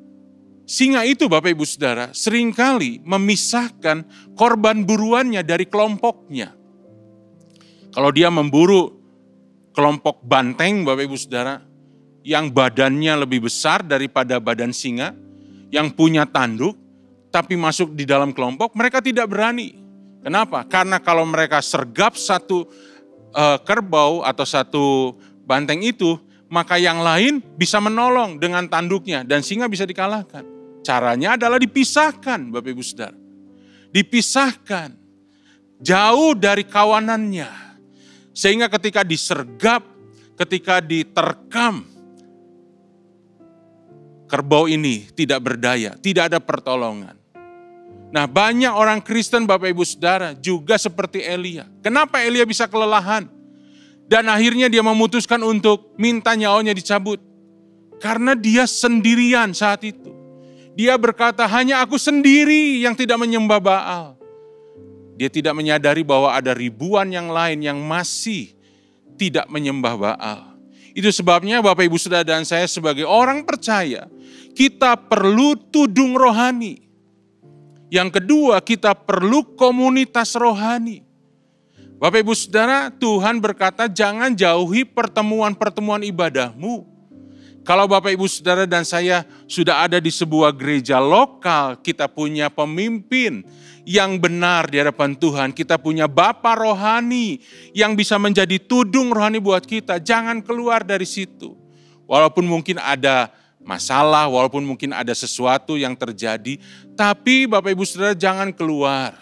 singa itu Bapak, Ibu, Saudara, seringkali memisahkan korban buruannya dari kelompoknya. Kalau dia memburu kelompok banteng, Bapak, Ibu, Saudara, yang badannya lebih besar daripada badan singa, yang punya tanduk, tapi masuk di dalam kelompok, mereka tidak berani. Kenapa? Karena kalau mereka sergap satu uh, kerbau atau satu banteng itu, maka yang lain bisa menolong dengan tanduknya dan singa bisa dikalahkan. Caranya adalah dipisahkan, Bapak, Ibu, Saudara. Dipisahkan, jauh dari kawanannya. Sehingga ketika disergap, ketika diterkam, kerbau ini tidak berdaya, tidak ada pertolongan. Nah, banyak orang Kristen, Bapak, Ibu, Saudara, juga seperti Elia. Kenapa Elia bisa kelelahan? Dan akhirnya dia memutuskan untuk minta nyawanya dicabut. Karena dia sendirian saat itu. Dia berkata, hanya aku sendiri yang tidak menyembah Baal. Dia tidak menyadari bahwa ada ribuan yang lain yang masih tidak menyembah Baal. Itu sebabnya Bapak, Ibu, Saudara, dan saya sebagai orang percaya, kita perlu tudung rohani. Yang kedua, kita perlu komunitas rohani. Bapak, Ibu, Saudara, Tuhan berkata jangan jauhi pertemuan-pertemuan ibadahmu. Kalau Bapak, Ibu, Saudara, dan saya sudah ada di sebuah gereja lokal, kita punya pemimpin yang benar di hadapan Tuhan. Kita punya Bapa rohani yang bisa menjadi tudung rohani buat kita. Jangan keluar dari situ. Walaupun mungkin ada masalah, walaupun mungkin ada sesuatu yang terjadi, tapi Bapak, Ibu, Saudara, jangan keluar.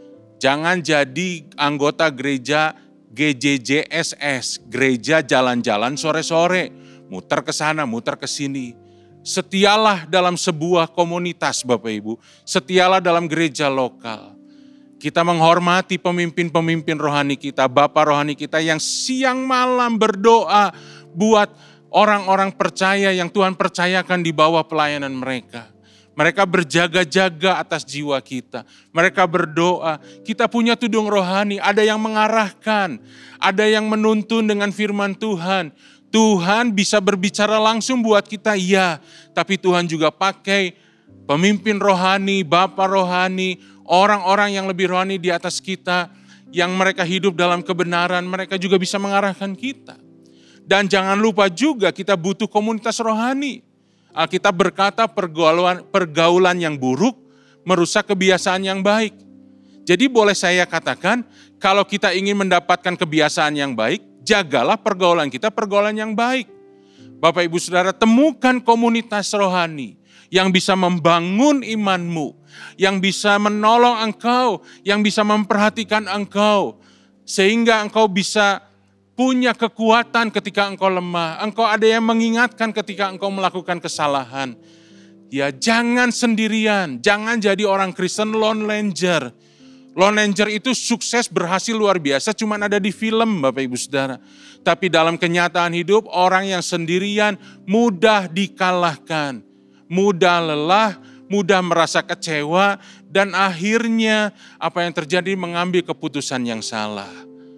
Jangan jadi anggota gereja G J J S S, gereja jalan-jalan sore-sore, muter ke sana, muter ke sini. Setialah dalam sebuah komunitas, Bapak, Ibu. Setialah dalam gereja lokal. Kita menghormati pemimpin-pemimpin rohani kita, Bapa rohani kita yang siang malam berdoa buat orang-orang percaya yang Tuhan percayakan di bawah pelayanan mereka. Mereka berjaga-jaga atas jiwa kita. Mereka berdoa. Kita punya tudung rohani, ada yang mengarahkan, ada yang menuntun dengan firman Tuhan. Tuhan bisa berbicara langsung buat kita, ya. Tapi Tuhan juga pakai pemimpin rohani, bapa rohani, orang-orang yang lebih rohani di atas kita, yang mereka hidup dalam kebenaran, mereka juga bisa mengarahkan kita. Dan jangan lupa juga kita butuh komunitas rohani. Alkitab berkata pergaulan, pergaulan yang buruk merusak kebiasaan yang baik. Jadi boleh saya katakan, kalau kita ingin mendapatkan kebiasaan yang baik, jagalah pergaulan kita, pergaulan yang baik. Bapak, Ibu, Saudara, temukan komunitas rohani yang bisa membangun imanmu, yang bisa menolong engkau, yang bisa memperhatikan engkau, sehingga engkau bisa punya kekuatan ketika engkau lemah. Engkau ada yang mengingatkan ketika engkau melakukan kesalahan. Ya, jangan sendirian, jangan jadi orang Kristen lone ranger. Lone Ranger itu sukses berhasil luar biasa cuma ada di film, Bapak, Ibu, Saudara. Tapi dalam kenyataan hidup orang yang sendirian mudah dikalahkan. Mudah lelah, mudah merasa kecewa, dan akhirnya apa yang terjadi mengambil keputusan yang salah.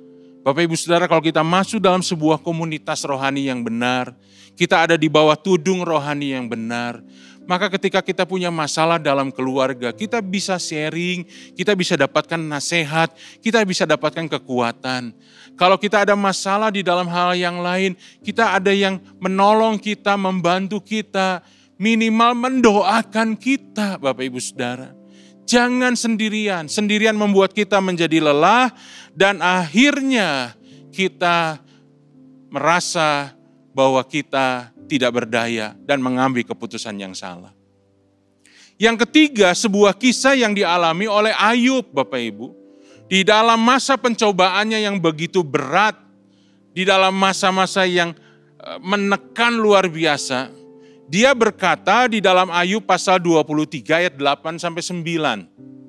Bapak Ibu Saudara, kalau kita masuk dalam sebuah komunitas rohani yang benar, kita ada di bawah tudung rohani yang benar, maka ketika kita punya masalah dalam keluarga, kita bisa sharing, kita bisa dapatkan nasihat, kita bisa dapatkan kekuatan. Kalau kita ada masalah di dalam hal yang lain, kita ada yang menolong kita, membantu kita, minimal mendoakan kita, Bapak Ibu Saudara. Jangan sendirian, sendirian membuat kita menjadi lelah dan akhirnya kita merasa bahwa kita tidak berdaya dan mengambil keputusan yang salah. Yang ketiga, sebuah kisah yang dialami oleh Ayub, Bapak Ibu. Di dalam masa pencobaannya yang begitu berat, di dalam masa-masa yang menekan luar biasa, dia berkata di dalam Ayub pasal dua puluh tiga ayat delapan sampai sembilan.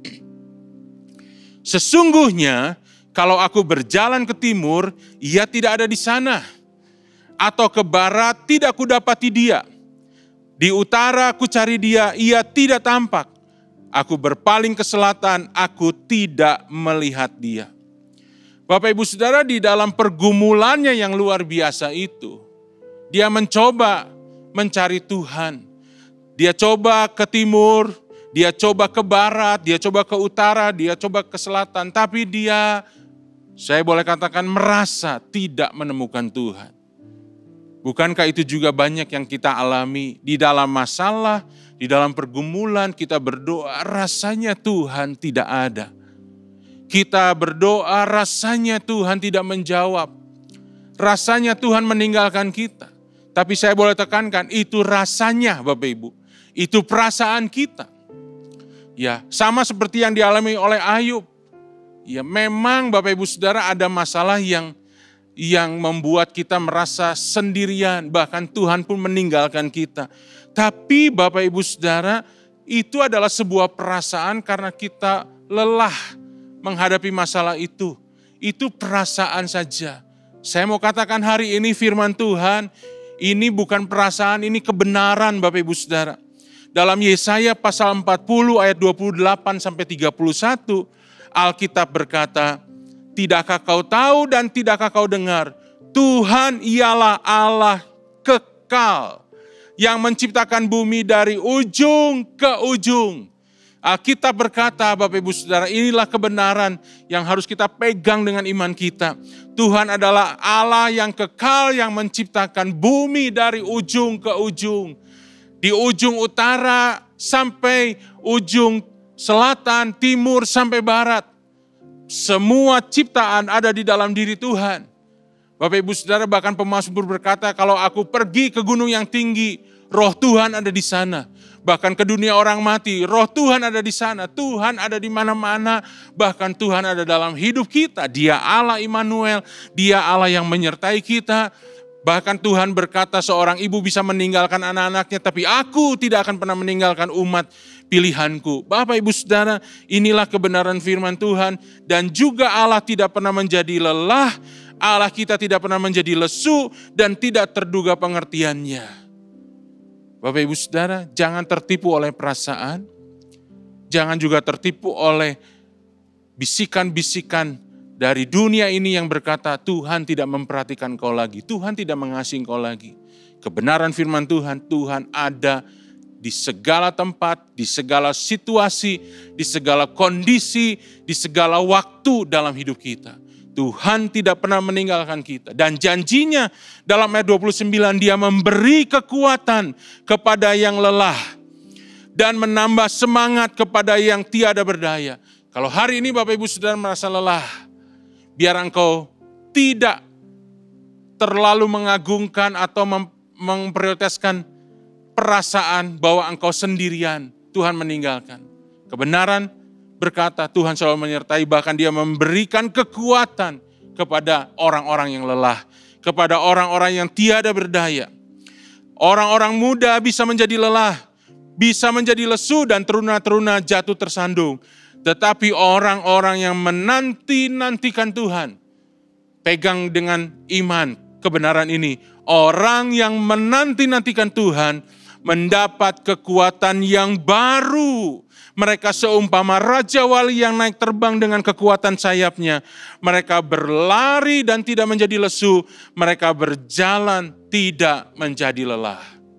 Sesungguhnya kalau aku berjalan ke timur, ia tidak ada di sana. Atau ke barat, tidak kudapati dia. Di utara aku cari dia, ia tidak tampak. Aku berpaling ke selatan, aku tidak melihat dia. Bapak Ibu Saudara, di dalam pergumulannya yang luar biasa itu, dia mencoba mencari Tuhan. Dia coba ke timur, dia coba ke barat, dia coba ke utara, dia coba ke selatan. Tapi dia, saya boleh katakan, merasa tidak menemukan Tuhan. Bukankah itu juga banyak yang kita alami di dalam masalah, di dalam pergumulan, kita berdoa rasanya Tuhan tidak ada. Kita berdoa rasanya Tuhan tidak menjawab. Rasanya Tuhan meninggalkan kita. Tapi saya boleh tekankan, itu rasanya Bapak Ibu. Itu perasaan kita. Ya, sama seperti yang dialami oleh Ayub. Ya, memang Bapak Ibu Saudara ada masalah yang yang membuat kita merasa sendirian. Bahkan Tuhan pun meninggalkan kita. Tapi Bapak Ibu Saudara, itu adalah sebuah perasaan karena kita lelah menghadapi masalah itu. Itu perasaan saja. Saya mau katakan hari ini firman Tuhan, ini bukan perasaan, ini kebenaran Bapak Ibu Saudara. Dalam Yesaya pasal empat puluh ayat dua puluh delapan sampai tiga puluh satu, Alkitab berkata, tidakkah kau tahu dan tidakkah kau dengar, Tuhan ialah Allah kekal yang menciptakan bumi dari ujung ke ujung. Alkitab berkata, Bapak Ibu Saudara, inilah kebenaran yang harus kita pegang dengan iman kita. Tuhan adalah Allah yang kekal yang menciptakan bumi dari ujung ke ujung. Di ujung utara sampai ujung selatan, timur sampai barat. Semua ciptaan ada di dalam diri Tuhan. Bapak Ibu Saudara, bahkan pemazmur berkata, kalau aku pergi ke gunung yang tinggi, roh Tuhan ada di sana. Bahkan ke dunia orang mati, roh Tuhan ada di sana. Tuhan ada di mana-mana, bahkan Tuhan ada dalam hidup kita. Dia Allah Immanuel, Dia Allah yang menyertai kita. Bahkan Tuhan berkata seorang ibu bisa meninggalkan anak-anaknya, tapi aku tidak akan pernah meninggalkan umat pilihanku. Bapak Ibu Saudara, inilah kebenaran firman Tuhan. Dan juga Allah tidak pernah menjadi lelah, Allah kita tidak pernah menjadi lesu dan tidak terduga pengertiannya. Bapak Ibu Saudara, jangan tertipu oleh perasaan, jangan juga tertipu oleh bisikan-bisikan dari dunia ini yang berkata Tuhan tidak memperhatikan kau lagi, Tuhan tidak mengasihi kau lagi. Kebenaran firman Tuhan, Tuhan ada di segala tempat, di segala situasi, di segala kondisi, di segala waktu dalam hidup kita. Tuhan tidak pernah meninggalkan kita. Dan janjinya dalam ayat dua puluh sembilan, Dia memberi kekuatan kepada yang lelah dan menambah semangat kepada yang tiada berdaya. Kalau hari ini Bapak Ibu Saudara merasa lelah, biar engkau tidak terlalu mengagungkan atau mem- memprioritaskan perasaan bahwa engkau sendirian, Tuhan meninggalkan. Kebenaran berkata Tuhan selalu menyertai, bahkan Dia memberikan kekuatan kepada orang-orang yang lelah, kepada orang-orang yang tiada berdaya. Orang-orang muda bisa menjadi lelah, bisa menjadi lesu dan teruna-teruna jatuh tersandung. Tetapi orang-orang yang menanti-nantikan Tuhan, pegang dengan iman kebenaran ini. Orang yang menanti-nantikan Tuhan mendapat kekuatan yang baru, Mereka seumpama Raja Wali yang naik terbang dengan kekuatan sayapnya. Mereka berlari dan tidak menjadi lesu. Mereka berjalan tidak menjadi lelah.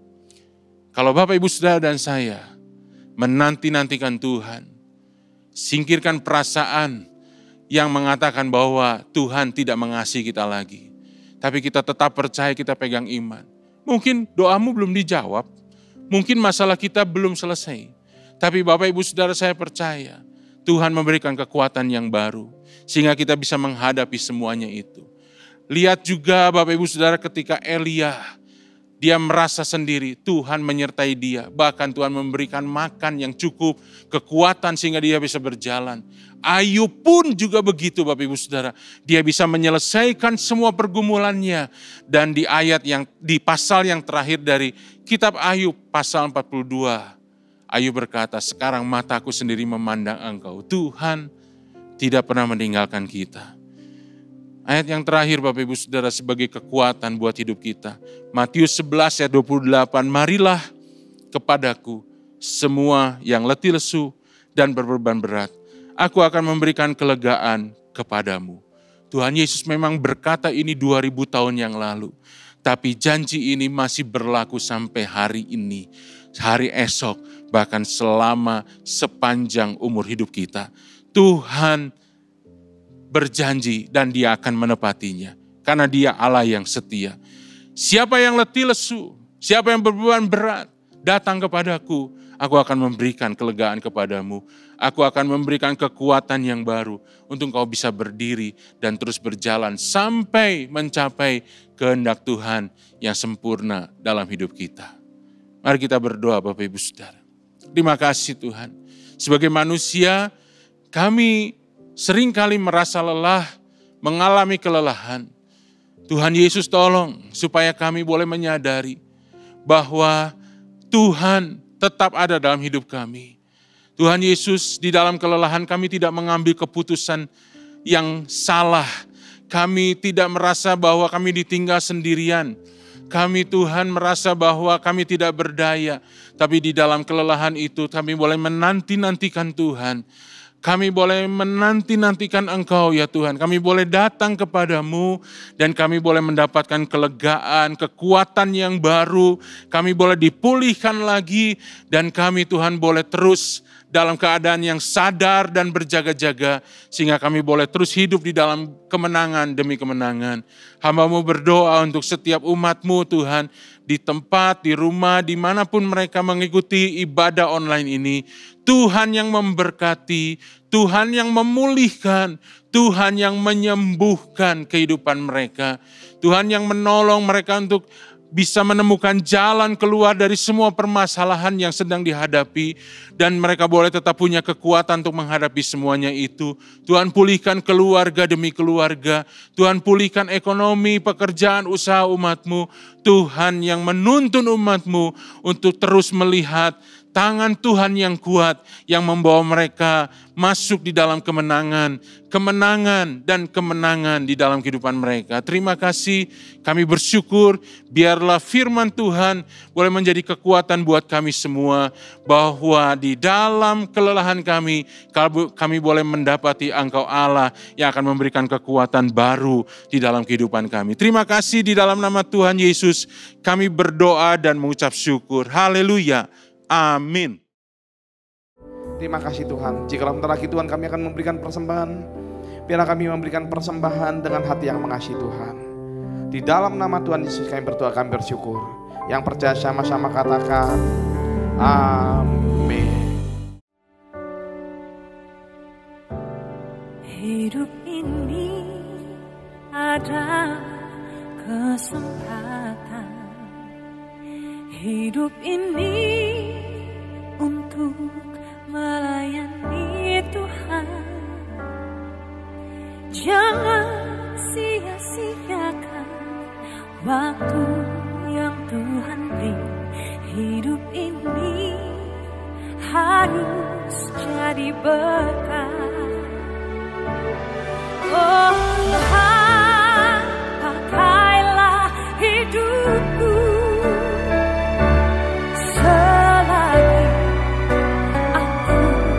Kalau Bapak Ibu Saudara dan saya menanti-nantikan Tuhan, singkirkan perasaan yang mengatakan bahwa Tuhan tidak mengasihi kita lagi. Tapi kita tetap percaya, kita pegang iman. Mungkin doamu belum dijawab. Mungkin masalah kita belum selesai. Tapi Bapak Ibu Saudara, saya percaya Tuhan memberikan kekuatan yang baru. Sehingga kita bisa menghadapi semuanya itu. Lihat juga Bapak Ibu Saudara ketika Elia, dia merasa sendiri, Tuhan menyertai dia. Bahkan Tuhan memberikan makan yang cukup, kekuatan sehingga dia bisa berjalan. Ayub pun juga begitu Bapak Ibu Saudara. Dia bisa menyelesaikan semua pergumulannya. Dan di ayat yang, di pasal yang terakhir dari kitab Ayub, pasal empat puluh dua. Ayub berkata, sekarang mataku sendiri memandang Engkau. Tuhan tidak pernah meninggalkan kita. Ayat yang terakhir Bapak Ibu Saudara sebagai kekuatan buat hidup kita. Matius sebelas ayat dua puluh delapan. Marilah kepadaku semua yang letih lesu dan berbeban berat. Aku akan memberikan kelegaan kepadamu. Tuhan Yesus memang berkata ini dua ribu tahun yang lalu. Tapi janji ini masih berlaku sampai hari ini. Hari esok, bahkan selama sepanjang umur hidup kita. Tuhan berjanji dan dia akan menepatinya. Karena dia Allah yang setia. Siapa yang letih lesu, siapa yang berbeban berat, datang kepadaku. Aku akan memberikan kelegaan kepadamu. Aku akan memberikan kekuatan yang baru untuk kau bisa berdiri dan terus berjalan sampai mencapai kehendak Tuhan yang sempurna dalam hidup kita. Mari kita berdoa Bapak Ibu Saudara. Terima kasih Tuhan. Sebagai manusia kami seringkali merasa lelah, mengalami kelelahan. Tuhan Yesus tolong supaya kami boleh menyadari bahwa Tuhan tetap ada dalam hidup kami. Tuhan Yesus di dalam kelelahan kami tidak mengambil keputusan yang salah. Kami tidak merasa bahwa kami ditinggal sendirian. Kami Tuhan merasa bahwa kami tidak berdaya. Tapi di dalam kelelahan itu kami boleh menanti-nantikan Tuhan. Kami boleh menanti-nantikan Engkau ya Tuhan. Kami boleh datang kepadamu dan kami boleh mendapatkan kelegaan, kekuatan yang baru. Kami boleh dipulihkan lagi dan kami Tuhan boleh terus dalam keadaan yang sadar dan berjaga-jaga. Sehingga kami boleh terus hidup di dalam kemenangan demi kemenangan. Hamba-Mu berdoa untuk setiap umat-Mu Tuhan. Di tempat, di rumah, dimanapun mereka mengikuti ibadah online ini. Tuhan yang memberkati, Tuhan yang memulihkan, Tuhan yang menyembuhkan kehidupan mereka. Tuhan yang menolong mereka untuk bisa menemukan jalan keluar dari semua permasalahan yang sedang dihadapi. Dan mereka boleh tetap punya kekuatan untuk menghadapi semuanya itu. Tuhan pulihkan keluarga demi keluarga. Tuhan pulihkan ekonomi, pekerjaan, usaha umat-Mu. Tuhan yang menuntun umat-Mu untuk terus melihat tangan Tuhan yang kuat yang membawa mereka masuk di dalam kemenangan, kemenangan dan kemenangan di dalam kehidupan mereka. Terima kasih, kami bersyukur biarlah firman Tuhan boleh menjadi kekuatan buat kami semua, bahwa di dalam kelelahan kami, kami boleh mendapati Engkau Allah yang akan memberikan kekuatan baru di dalam kehidupan kami. Terima kasih, di dalam nama Tuhan Yesus kami berdoa dan mengucap syukur. Haleluya. Amin. Terima kasih Tuhan. Jika bentar lagi Tuhan kami akan memberikan persembahan, biarlah kami memberikan persembahan dengan hati yang mengasihi Tuhan. Di dalam nama Tuhan Yesus kami berdoa, kami bersyukur. Yang percaya sama-sama katakan amin. Hidup ini ada kesempatan. Hidup ini untuk melayani Tuhan. Jangan sia-siakan waktu yang Tuhan beri. Hidup ini harus jadi berkat. Oh Tuhan, pakailah hidupku selagi aku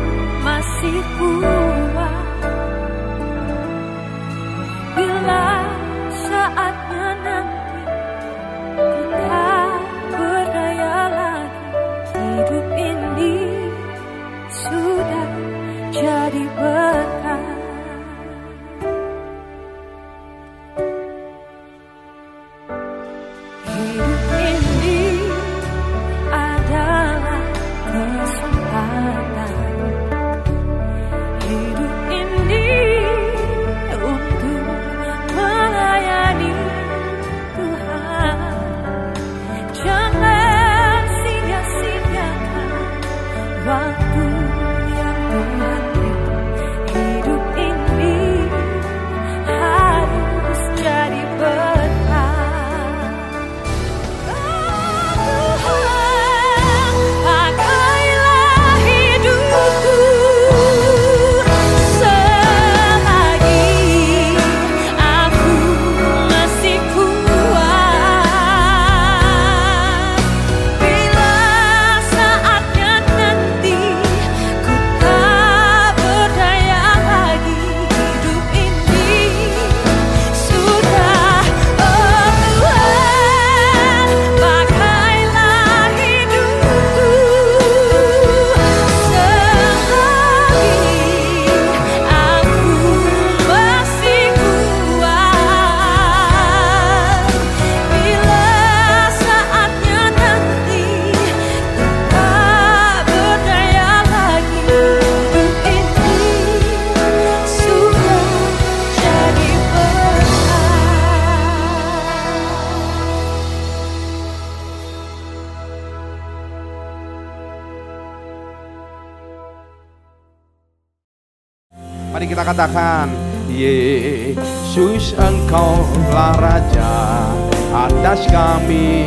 kita katakan, Yesus Engkaulah Raja atas kami,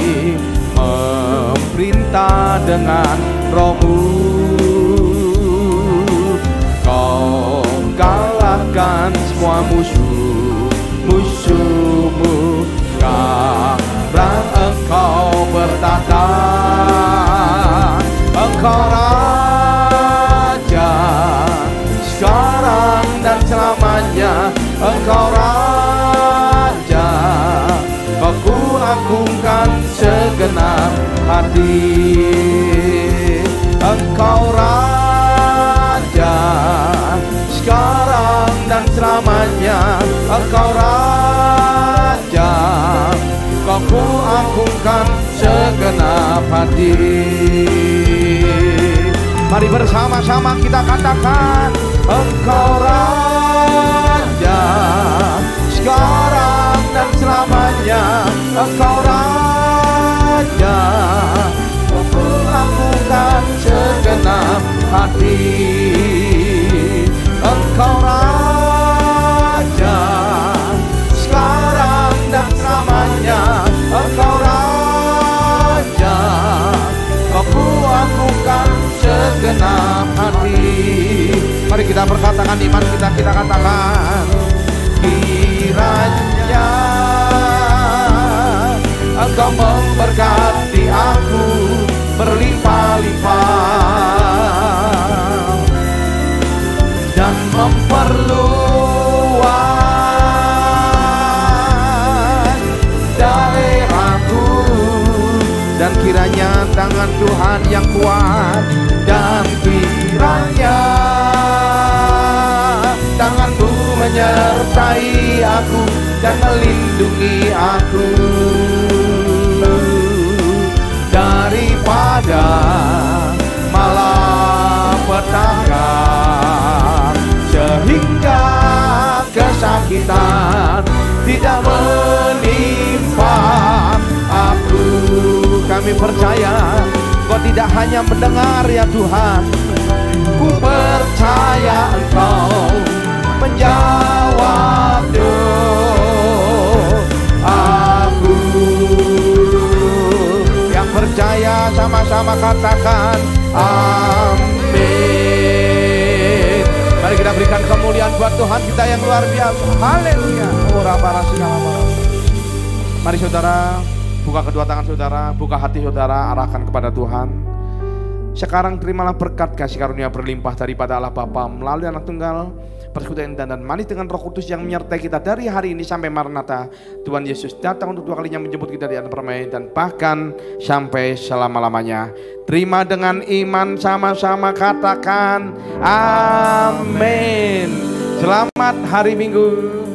memerintah dengan Roh-Mu. Kau kalahkan semua musuh, musuhmu. Sekarang Engkau bertata, Engkau Raja sekarang dan selamanya. Engkau Raja, Kau kuagungkan segenap hati. Engkau Raja sekarang dan selamanya. Engkau Raja, Kau kuagungkan segenap hati. Mari bersama-sama kita katakan, Engkau Raja sekarang dan selamanya. Engkau Raja, Kau kuagungkan segenap hati. Engkau Raja sekarang dan selamanya. Engkau Raja, Kau kuagungkan segenap hati. Mari kita berkatakan iman kita, kita katakan, kiranya Engkau memberkati aku berlimpah-limpah dan memperluas daerahku, dan kiranya tangan Tuhan yang kuat, dan kiranya tangan-Mu menyertai aku dan melindungi aku daripada malapetaka, sehingga kesakitan tidak menimpa aku. Kami percaya Kau tidak hanya mendengar ya Tuhan, ku percaya Engkau menjawab doaku. Yang percaya sama-sama katakan amin. Mari kita berikan kemuliaan buat Tuhan kita yang luar biasa. Haleluya. Mari saudara, buka kedua tangan saudara, buka hati saudara, arahkan kepada Tuhan. Sekarang terimalah berkat kasih karunia berlimpah daripada Allah Bapa melalui Anak Tunggal, persekutuan dan dan manis dengan Roh Kudus yang menyertai kita dari hari ini sampai Maranatha. Tuhan Yesus datang untuk dua kalinya menjemput kita di atas permainan dan bahkan sampai selama-lamanya. Terima dengan iman, sama-sama katakan amin. Selamat hari Minggu.